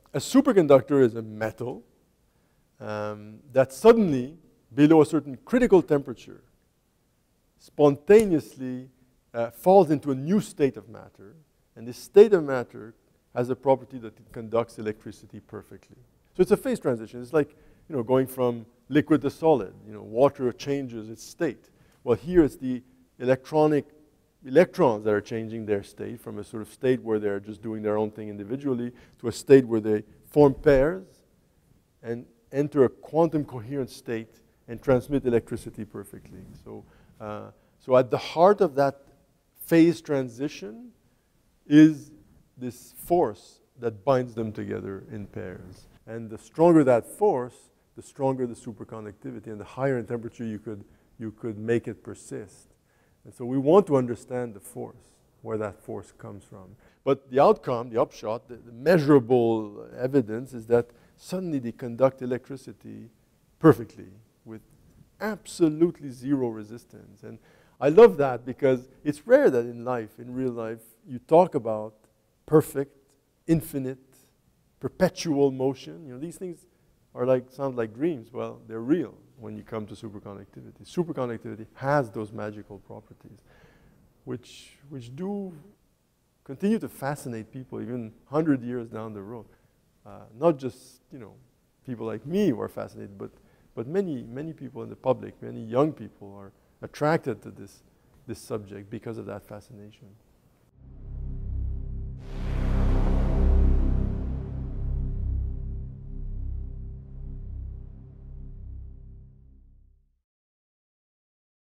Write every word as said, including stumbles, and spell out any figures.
a superconductor is a metal um, that suddenly, below a certain critical temperature, spontaneously uh, falls into a new state of matter. And this state of matter has a property that it conducts electricity perfectly. So it's a phase transition. It's like, you know, going from liquid to solid. You know, water changes its state. Well, here it's the electronic electrons that are changing their state from a sort of state where they're just doing their own thing individually to a state where they form pairs and enter a quantum coherent state and transmit electricity perfectly. So, uh, so at the heart of that phase transition is this force that binds them together in pairs. And the stronger that force, the stronger the superconductivity, and the higher in temperature you could, you could make it persist. And so we want to understand the force, where that force comes from. But the outcome, the upshot, the, the measurable evidence is that suddenly they conduct electricity perfectly with absolutely zero resistance. And I love that because it's rare that in life, in real life, you talk about perfect, infinite, perpetual motion. You know, these things are like, sound like dreams. Well, they're real when you come to superconductivity. Superconductivity has those magical properties, which, which do continue to fascinate people even one hundred years down the road. Uh, not just, you know, people like me who are fascinated, but, but many, many people in the public, many young people are attracted to this, this subject because of that fascination.